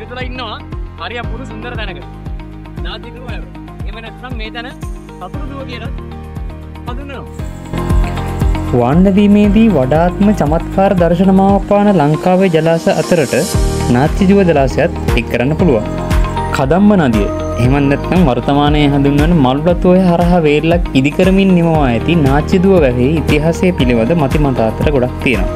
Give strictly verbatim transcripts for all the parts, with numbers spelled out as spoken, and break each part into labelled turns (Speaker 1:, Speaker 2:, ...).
Speaker 1: තුළ ඉන්නවා හරි අපූර්ව සුන්දර තැනක. නාතිදුව වැව. එහෙම නැත්නම් මේ තැන සතුරුදුව කියලා හඳුන්වනවා.
Speaker 2: වාණ්ඩදීමේදී වඩාත්ම චමත්කාර දර්ශනමාවක් පාන ලංකාවේ ජලාශ අතරට නාත්‍යජුව ජලාශයත් එක් කරන්න පුළුවන්. කදම්බ නදිය එහෙම නැත්නම් වර්තමානයේ හඳුන්වන මල්වතුවේ හරහා වේල්ලක් ඉදි කරමින් නිමවා ඇති නාත්‍යජුව වැවේ ඉතිහාසය පිළිබඳ මතිමතාන්තර ගොඩක් තියෙනවා.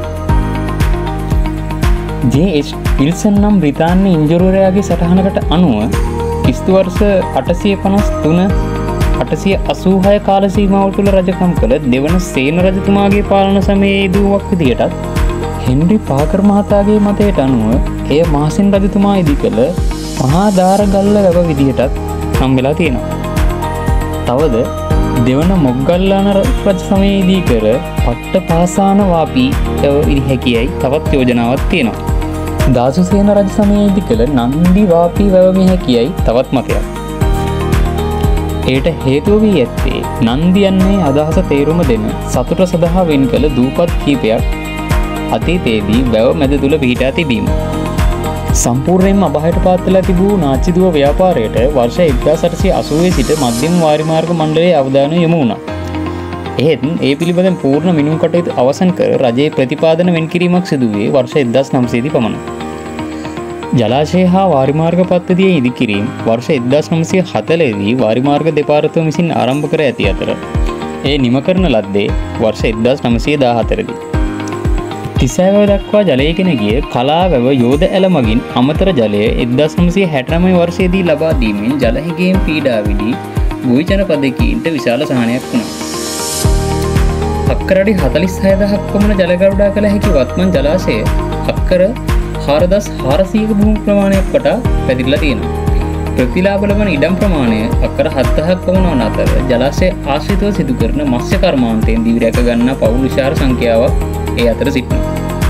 Speaker 2: ජේ එච් විල්සන් නම් බ්‍රිතාන්‍ය ඉන්ජිනේරුවරයාගේ සටහනකට අනුව ක්‍රිස්තු වර්ෂ අටසිය පනස් තුන අටසිය අසූ හය කාල සීමාව තුළ රජකම් කළ දෙවන සේන රජතුමාගේ පාලන සමයේ යෙදුවක් විදියටත් හෙන්රි පාකර් මහතාගේ මතයට අනුව එය මාසින් රජතුමා ඉදි කළ මහා දාරගල්ල වැව විදිහටත් නම් වෙලා තියෙනවා. තවද දෙවන මොග්ගල්ලාන රජ සමයේදී කර පට්ට පාසාන වාපී වැව ඉදි හැකියයි තවත් යෝජනාවක් තියෙනවා. දාසුසේන රජ සමයේදී කළ නන්දි වාපී වැව මෙ හැකියයි තවත් මතයක්. එයට හේතුව වී ඇත්තේ නන්දි යන්නේ අදහස තේරුම දෙන සතුට සඳහා වෙන් කළ දූපත් කීපයක් අතීතයේදී වැව මැද තුල පිහිටා තිබීම. සම්පූර්ණයෙන්ම අභායට පාත්වලා තිබූ නාත්‍යදුව ව්‍යාපාරයට වර්ෂ එක්දාස් අටසිය අසූවේ සිට මධ්‍යම වාරිමාර්ග මණ්ඩලයේ අවධානය යොමු වුණා. එහෙත් ඒ පිළිබඳ පූර්ණ මිනුම් කටයුතු අවසන් කර රජයේ ප්‍රතිපාදන වෙන් කිරීමක් සිදු වූයේ වර්ෂ එක්දාස් නවසිය දී පමණයි. ජලාශය හා වාරිමාර්ග පද්ධතිය ඉදිකිරීම වර්ෂ එක්දාස් නවසිය හතළිස් දී වාරිමාර්ග දෙපාර්තම විසින් ආරම්භ කර ඇති අතර ඒ නිම කරන ලද්දේ වර්ෂ එක්දාස් නවසිය දාහතර දී. තිසෑව දක්වා ජලය ගෙන ගිය කලා වැව යෝධ ඇල මගින් අමතර ජලය එක්දාස් නවසිය හැටනවය වර්ෂයේදී ලබා දීමෙන් ජල හිගයන් පීඩා විදී ගොවි ජනපදකීන්ට විශාල සහනයක් වුණා. අක්කර අඩි හතළිස් හය දහසක් පමණ ජල ගරුඩා කළ හැකි වත්මන් ජලාශය අක්කර හාරදස් හාරසීයක භූමි ප්‍රමාණයක් වටා පැතිරලා තියෙනවා. ප්‍රතිලාභ ලබන ඉඩම් ප්‍රමාණය අක්කර හත්දහසක් පමණ වන අතර ජලාශය ආශ්‍රිතව සිදු කරන මත්ස්‍ය කර්මාන්තයෙන් දිවි රැක ගන්නා පවුල් විශාල සංඛ්‍යාවක් ඒ අතර සිටිනවා.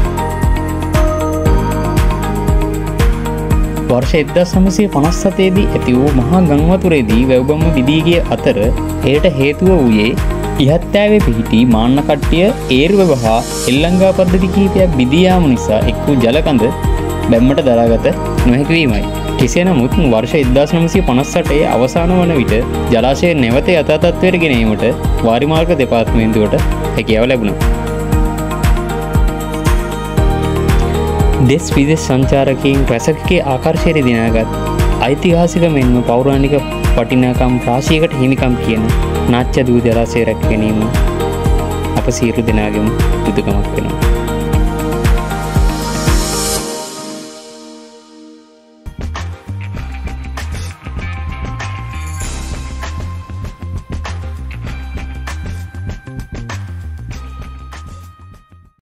Speaker 2: වර්ෂ එක්දාස් නවසිය පනස් හතේ දී ඇති වූ මහා ගංවතුරේදී වැව්බම්ම විදී ගිය අතර එයට හේතුව වූයේ ඉහත්ෑවේ පිහිටි මාන්න කට්ටිය ඒරුව හා එල්ලංගා පද්ධති කිහිපයක් බිදී යාම නිසා එක් වූ ජලකඳ බැම්මට දරාගත නොහැකි වීමයි. කෙසේ නමුත් වර්ෂ එක්දාස් නවසිය පනස් අටේ අවසාන වන විට ජලාශය නැවත යථා තත්ත්වයට ගෙන ඒමට වාරිමාර්ග දෙපාර්තමේන්තුවට හැකියාව ලැබුණා. දෙස් විදෙස් සංචාරකයින් රැසකගේ ආකර්ෂයට දිනාගත් ඓතිහාසික මෙන්ම පෞරාණික වටිනාකම් රාශියකට හිමිකම් කියන නාත්‍යදුව ජලාශය රැක ගැනීම අප සියලු දෙනාගේම යුතුකමක් වෙනවා.